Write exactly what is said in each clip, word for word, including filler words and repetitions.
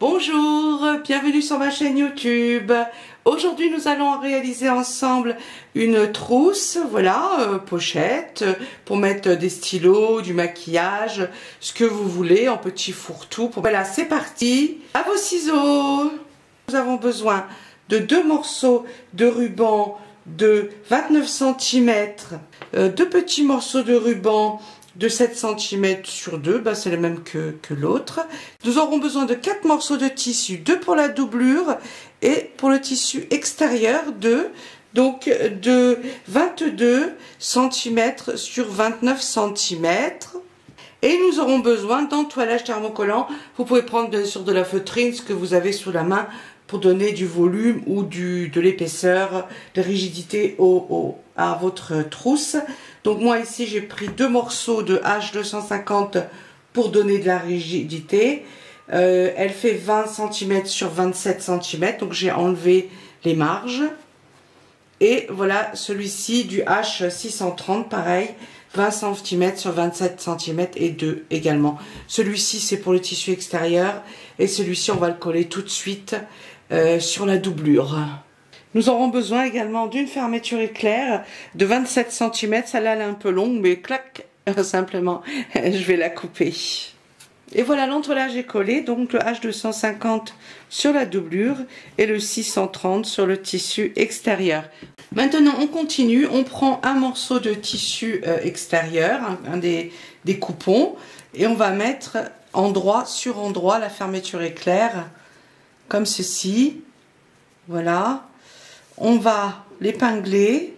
Bonjour, bienvenue sur ma chaîne YouTube. Aujourd'hui nous allons réaliser ensemble une trousse, voilà, euh, pochette, pour mettre des stylos, du maquillage, ce que vous voulez, en petit fourre-tout. Pour... Voilà, c'est parti, à vos ciseaux. Nous avons besoin de deux morceaux de ruban de vingt-neuf centimètres, euh, deux petits morceaux de ruban de sept centimètres sur deux, bah c'est le même que, que l'autre. Nous aurons besoin de quatre morceaux de tissu, deux pour la doublure et pour le tissu extérieur deux, donc de vingt-deux centimètres sur vingt-neuf centimètres. Et nous aurons besoin d'entoilage thermocollant. Vous pouvez prendre bien sûr de la feutrine, ce que vous avez sous la main, pour donner du volume ou du, de l'épaisseur, de rigidité au, au, à votre trousse. Donc moi ici j'ai pris deux morceaux de H deux cent cinquante pour donner de la rigidité. Euh, elle fait vingt centimètres sur vingt-sept centimètres, donc j'ai enlevé les marges. Et voilà celui-ci du H six cent trente, pareil, vingt centimètres sur vingt-sept centimètres et deux également. Celui-ci c'est pour le tissu extérieur et celui-ci on va le coller tout de suite euh, sur la doublure. Nous aurons besoin également d'une fermeture éclair de vingt-sept centimètres. Celle-là elle est un peu longue, mais clac, simplement, je vais la couper. Et voilà, l'entoilage est collé, donc le H deux cent cinquante sur la doublure et le six cent trente sur le tissu extérieur. Maintenant, on continue. On prend un morceau de tissu euh, extérieur, un, un des, des coupons, et on va mettre endroit sur endroit la fermeture éclair, comme ceci. Voilà. On va l'épingler.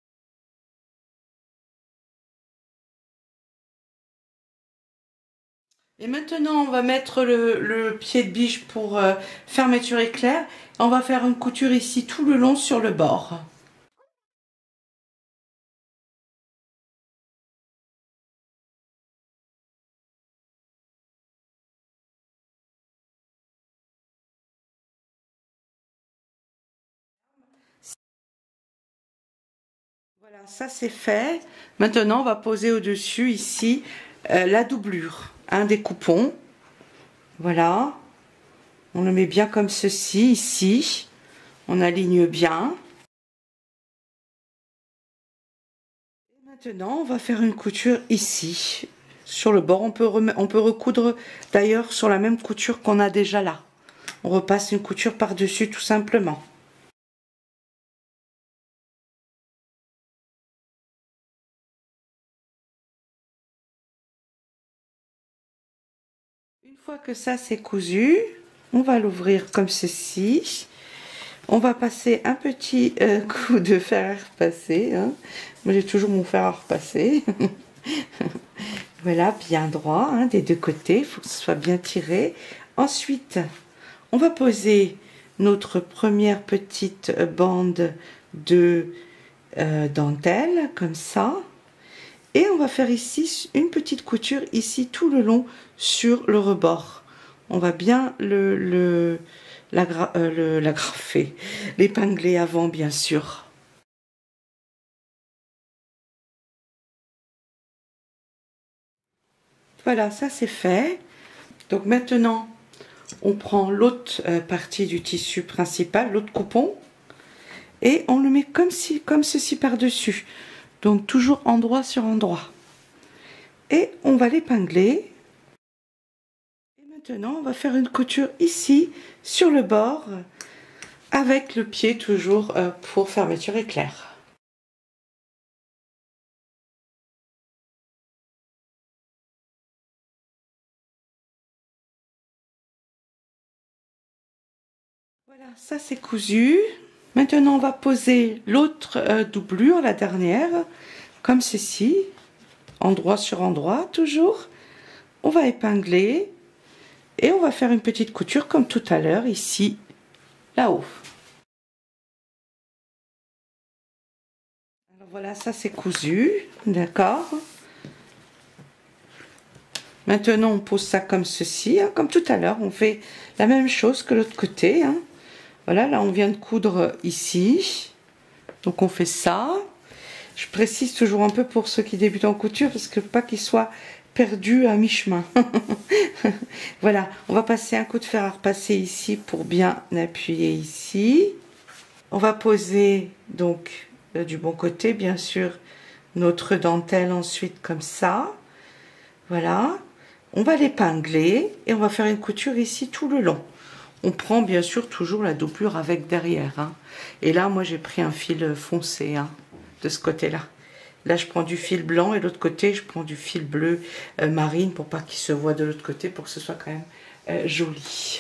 Et maintenant, on va mettre le, le pied de biche pour euh, fermeture éclair. On va faire une couture ici tout le long sur le bord. Voilà, ça c'est fait. Maintenant, on va poser au-dessus ici euh, la doublure, un des coupons. Voilà. On le met bien comme ceci, ici. On aligne bien. Et maintenant, on va faire une couture ici, sur le bord. On peut, on peut recoudre d'ailleurs sur la même couture qu'on a déjà là. On repasse une couture par-dessus tout simplement. Une fois que ça c'est cousu, on va l'ouvrir comme ceci. On va passer un petit euh, coup de fer à repasser. Hein. Moi j'ai toujours mon fer à repasser. Voilà, bien droit hein, des deux côtés. Il faut que ce soit bien tiré. Ensuite, on va poser notre première petite bande de euh, dentelle comme ça. Et on va faire ici une petite couture ici tout le long sur le rebord. On va bien le, le, l'agra, euh, le, l'agrafer, l'épingler avant bien sûr. Voilà, ça c'est fait. Donc maintenant, on prend l'autre euh, partie du tissu principal, l'autre coupon, et on le met comme, si, comme ceci par-dessus. Donc toujours endroit sur endroit. Et on va l'épingler. Et maintenant, on va faire une couture ici, sur le bord, avec le pied toujours euh, pour fermeture éclair. Voilà, ça c'est cousu. Maintenant, on va poser l'autre euh, doublure, la dernière, comme ceci, endroit sur endroit, toujours. On va épingler et on va faire une petite couture comme tout à l'heure, ici, là-haut. Alors voilà, ça c'est cousu, d'accord. Maintenant, on pose ça comme ceci, hein, comme tout à l'heure. On fait la même chose que l'autre côté, hein. Voilà, là on vient de coudre ici, donc on fait ça. Je précise toujours un peu pour ceux qui débutent en couture, parce que pas qu'il soit perdu à mi-chemin. Voilà, on va passer un coup de fer à repasser ici pour bien appuyer ici. On va poser donc euh, du bon côté, bien sûr, notre dentelle ensuite comme ça. Voilà, on va l'épingler et on va faire une couture ici tout le long. On prend bien sûr toujours la doublure avec derrière. Hein. Et là, moi, j'ai pris un fil foncé hein, de ce côté-là. Là, je prends du fil blanc et de l'autre côté, je prends du fil bleu euh, marine pour pas qu'il se voit de l'autre côté, pour que ce soit quand même euh, joli.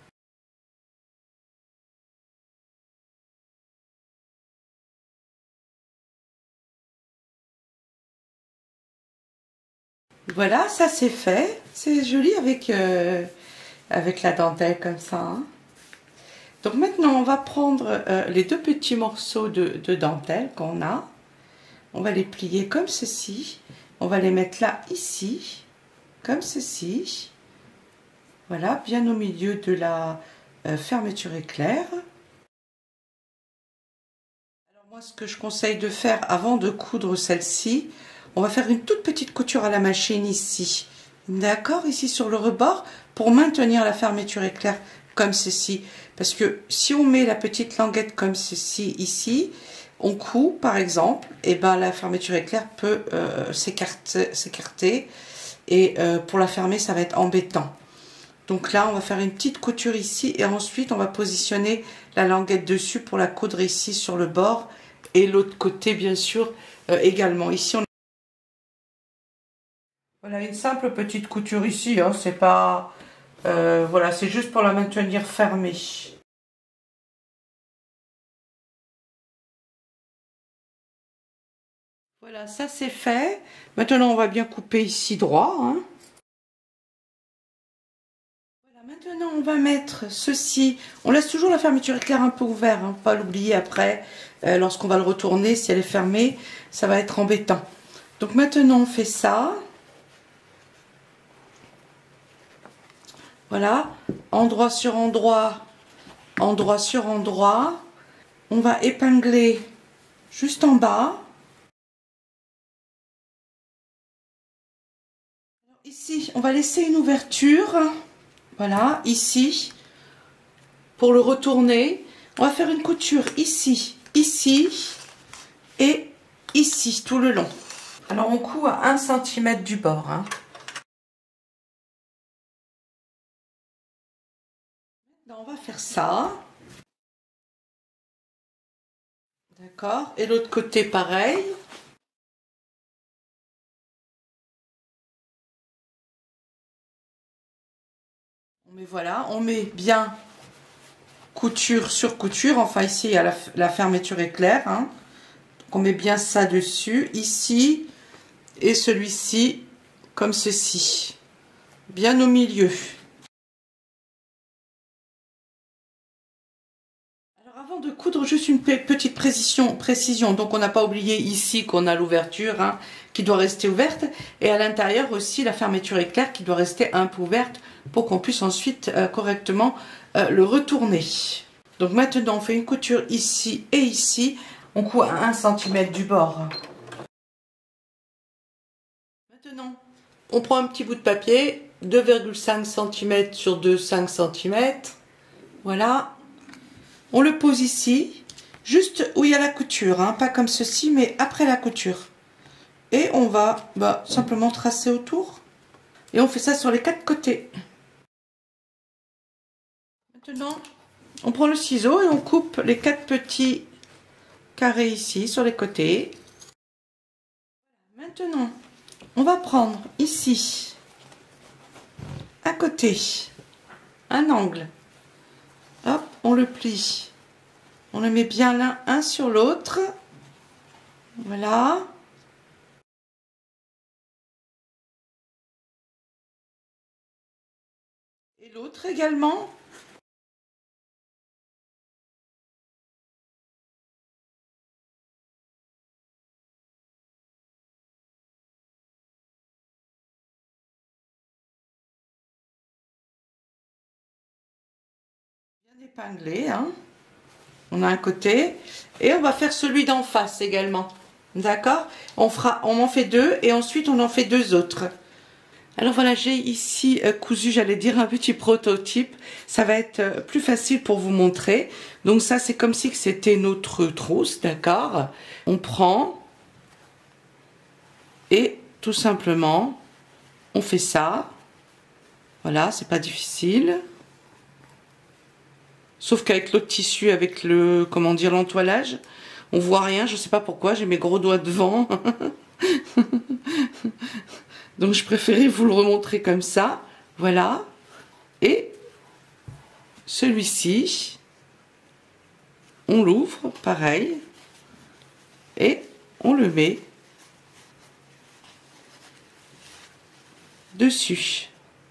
Voilà, ça c'est fait. C'est joli avec, euh, avec la dentelle comme ça. Hein. Donc maintenant, on va prendre euh, les deux petits morceaux de, de dentelle qu'on a. On va les plier comme ceci. On va les mettre là, ici, comme ceci. Voilà, bien au milieu de la euh, fermeture éclair. Alors moi, ce que je conseille de faire avant de coudre celle-ci, on va faire une toute petite couture à la machine ici. D'accord, ici sur le rebord, pour maintenir la fermeture éclair comme ceci. Parce que si on met la petite languette comme ceci ici, on coud par exemple, et ben la fermeture éclair peut euh, s'écarter et euh, pour la fermer ça va être embêtant. Donc là on va faire une petite couture ici et ensuite on va positionner la languette dessus pour la coudre ici sur le bord et l'autre côté bien sûr euh, également. Ici on voilà une simple petite couture ici, hein, c'est pas euh, voilà, c'est juste pour la maintenir fermée. Voilà, ça c'est fait. Maintenant, on va bien couper ici droit. Hein. Voilà, maintenant, on va mettre ceci. On laisse toujours la fermeture éclair un peu ouverte, hein, pas l'oublier après. Euh, lorsqu'on va le retourner, si elle est fermée, ça va être embêtant. Donc maintenant, on fait ça. Voilà, endroit sur endroit, endroit sur endroit. On va épingler juste en bas. Ici, on va laisser une ouverture, voilà, ici, pour le retourner. On va faire une couture ici, ici et ici, tout le long. Alors, on coud à un centimètre du bord. Hein. Maintenant, on va faire ça. D'accord. Et l'autre côté, pareil. Mais voilà, on met bien couture sur couture, enfin ici il y a la, la fermeture éclair, hein. Donc on met bien ça dessus, ici et celui-ci comme ceci, bien au milieu. Alors avant de coudre, juste une petite précision, précision. Donc on n'a pas oublié ici qu'on a l'ouverture hein, qui doit rester ouverte et à l'intérieur aussi la fermeture éclair qui doit rester un peu ouverte pour qu'on puisse ensuite euh, correctement euh, le retourner. Donc maintenant on fait une couture ici et ici, on coud à un centimètre du bord. Maintenant on prend un petit bout de papier, deux virgule cinq centimètres sur deux virgule cinq centimètres, voilà, on le pose ici, juste où il y a la couture, hein, pas comme ceci mais après la couture. Et on va bah, simplement tracer autour et on fait ça sur les quatre côtés. Maintenant, on prend le ciseau et on coupe les quatre petits carrés ici sur les côtés. Maintenant, on va prendre ici, à côté, un angle. Hop, on le plie. On le met bien l'un un sur l'autre. Voilà. Et l'autre également. Épinglé, hein. On a un côté et on va faire celui d'en face également, d'accord. On fera, on en fait deux et ensuite on en fait deux autres. Alors voilà, j'ai ici euh, cousu, j'allais dire un petit prototype. Ça va être euh, plus facile pour vous montrer. Donc ça, c'est comme si c'était notre trousse, d'accord? On prend et tout simplement, on fait ça. Voilà, c'est pas difficile. Sauf qu'avec l'autre tissu, avec le, comment dire, l'entoilage, on voit rien. Je sais pas pourquoi, j'ai mes gros doigts devant. Donc je préférais vous le remontrer comme ça. Voilà. Et celui-ci, on l'ouvre, pareil. Et on le met dessus.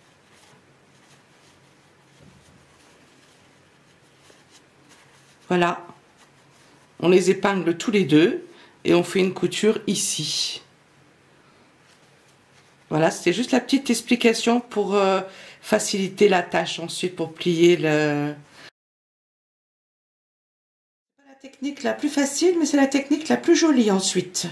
Voilà. On les épingle tous les deux et on fait une couture ici. Voilà, c'était juste la petite explication pour euh, faciliter la tâche ensuite pour plier le... C'est pas la technique la plus facile, mais c'est la technique la plus jolie ensuite.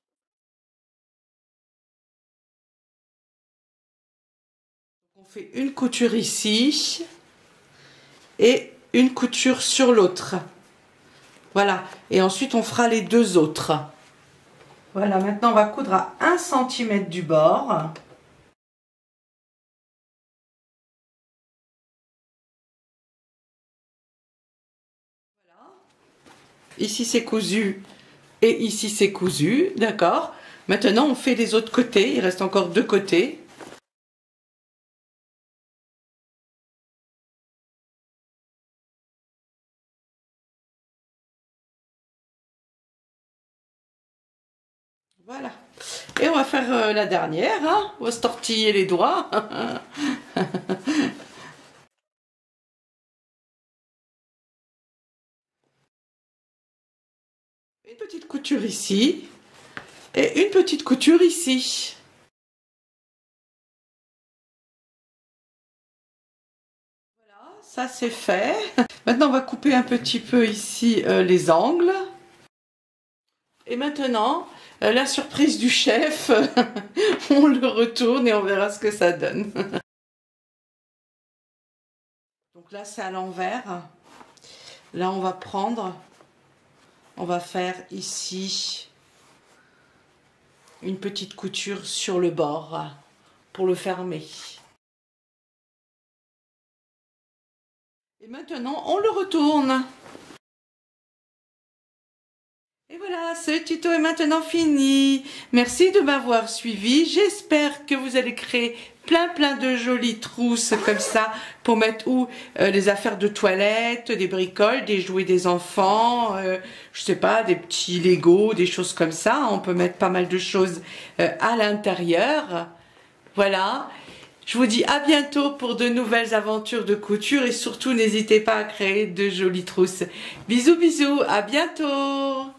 On fait une couture ici et une couture sur l'autre. Voilà, et ensuite on fera les deux autres. Voilà, maintenant on va coudre à un centimètre du bord. Voilà. Ici c'est cousu et ici c'est cousu, d'accord. Maintenant on fait les autres côtés, il reste encore deux côtés. Voilà. Et on va faire euh, la dernière, hein. On va se tortiller les doigts. Une petite couture ici. Et une petite couture ici. Voilà, ça c'est fait. Maintenant on va couper un petit peu ici euh, les angles. Et maintenant, euh, la surprise du chef, on le retourne et on verra ce que ça donne. Donc là c'est à l'envers. Là on va prendre, on va faire ici une petite couture sur le bord pour le fermer. Et maintenant on le retourne. Et voilà, ce tuto est maintenant fini. Merci de m'avoir suivi. J'espère que vous allez créer plein plein de jolies trousses comme ça pour mettre où euh, les affaires de toilette, des bricoles, des jouets des enfants, euh, je sais pas, des petits Lego, des choses comme ça. On peut mettre pas mal de choses euh, à l'intérieur. Voilà. Je vous dis à bientôt pour de nouvelles aventures de couture et surtout n'hésitez pas à créer de jolies trousses. Bisous bisous, à bientôt.